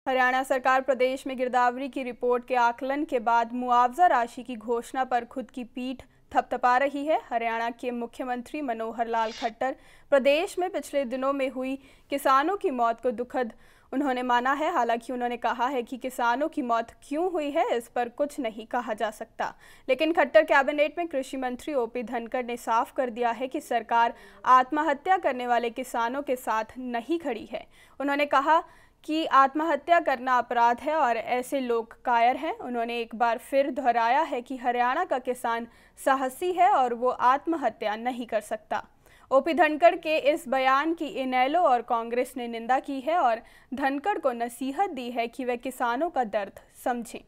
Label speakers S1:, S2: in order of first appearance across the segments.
S1: हरियाणा सरकार प्रदेश में गिरदावरी की रिपोर्ट के आकलन के बाद मुआवजा राशि की घोषणा पर खुद की पीठ थपथपा रही है। हरियाणा के मुख्यमंत्री मनोहर लाल खट्टर प्रदेश में पिछले दिनों में हुई किसानों की मौत को दुखद उन्होंने माना है। हालांकि उन्होंने कहा है कि किसानों की मौत क्यों हुई है इस पर कुछ नहीं कहा जा सकता, लेकिन खट्टर कैबिनेट में कृषि मंत्री OP धनखड़ ने साफ कर दिया है कि सरकार आत्महत्या करने वाले किसानों के साथ नहीं खड़ी है। उन्होंने कहा कि आत्महत्या करना अपराध है और ऐसे लोग कायर हैं। उन्होंने एक बार फिर दोहराया है कि हरियाणा का किसान साहसी है और वो आत्महत्या नहीं कर सकता। OP धनखड़ के इस बयान की इनेलो और कांग्रेस ने निंदा की है और धनखड़ को नसीहत दी है कि वे किसानों का दर्द समझें।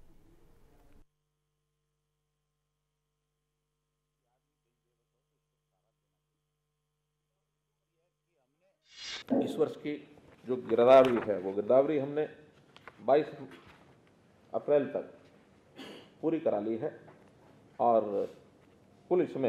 S2: इस वर्ष की जो गिरदावरी है वो गिरदावरी हमने 22 अप्रैल तक पूरी करा ली है और कुल इसमें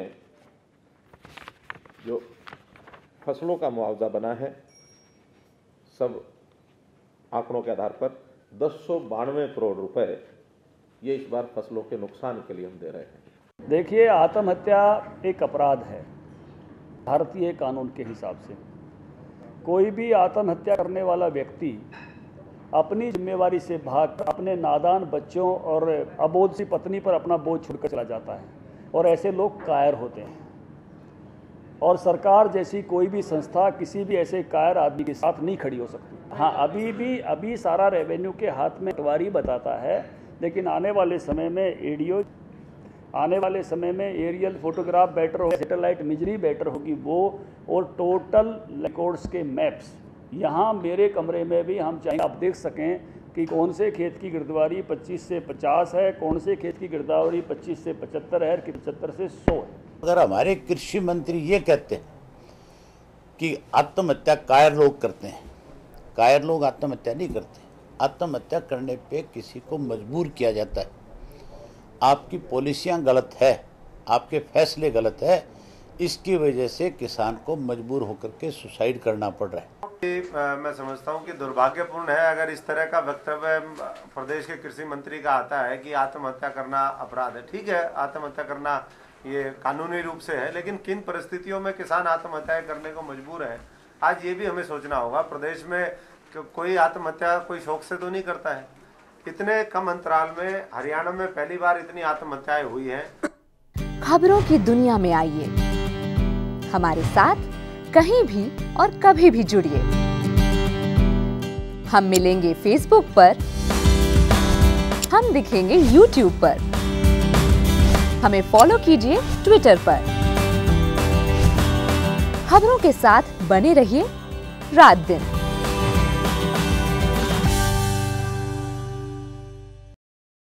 S2: जो फसलों का मुआवजा बना है सब आंकड़ों के आधार पर 1092 करोड़ रुपए ये इस बार फसलों के नुकसान के लिए हम दे रहे हैं।
S3: देखिए, आत्महत्या एक अपराध है भारतीय कानून के हिसाब से। कोई भी आत्महत्या करने वाला व्यक्ति अपनी जिम्मेवारी से भाग अपने नादान बच्चों और अबोध सी पत्नी पर अपना बोझ छोड़कर चला जाता है और ऐसे लोग कायर होते हैं। और सरकार जैसी कोई भी संस्था किसी भी ऐसे कायर आदमी के साथ नहीं खड़ी हो सकती। हाँ, अभी सारा रेवेन्यू के हाथ में पटवारी बताता है, लेकिन आने वाले समय में एडीओ, आने वाले समय में एरियल फोटोग्राफ बेटर होगा, सैटेलाइट इमेजरी बेटर होगी वो, और टोटल रिकॉर्ड्स के मैप्स यहाँ मेरे कमरे में भी हम चाहेंगे आप देख सकें कि कौन से खेत की गिरदावरी 25 से 50 है, कौन से खेत की गिरदावरी 25 से 75 है, 75 से 100 है।
S4: अगर हमारे कृषि मंत्री ये कहते हैं कि आत्महत्या कायर लोग करते हैं, कायर लोग आत्महत्या नहीं करते। आत्महत्या करने पे किसी को मजबूर किया जाता है। आपकी पॉलिसियां गलत है, आपके फैसले गलत है, इसकी वजह से किसान को मजबूर होकर के सुसाइड करना पड़ रहा है।
S5: मैं समझता हूं कि दुर्भाग्यपूर्ण है अगर इस तरह का वक्तव्य प्रदेश के कृषि मंत्री का आता है कि आत्महत्या करना अपराध है। ठीक है, आत्महत्या करना ये कानूनी रूप से है, लेकिन किन परिस्थितियों में किसान आत्महत्या करने को मजबूर है, आज ये भी हमें सोचना होगा। प्रदेश में कोई आत्महत्या कोई शौक से तो नहीं करता है। इतने कम अंतराल में हरियाणा में पहली बार इतनी आत्महत्याएं हुई हैं।
S6: खबरों की दुनिया में आइए, हमारे साथ कहीं भी और कभी भी जुड़िए। हम मिलेंगे फेसबुक पर, हम दिखेंगे YouTube पर, हमें फॉलो कीजिए ट्विटर पर। खबरों के साथ बने रहिए रात दिन।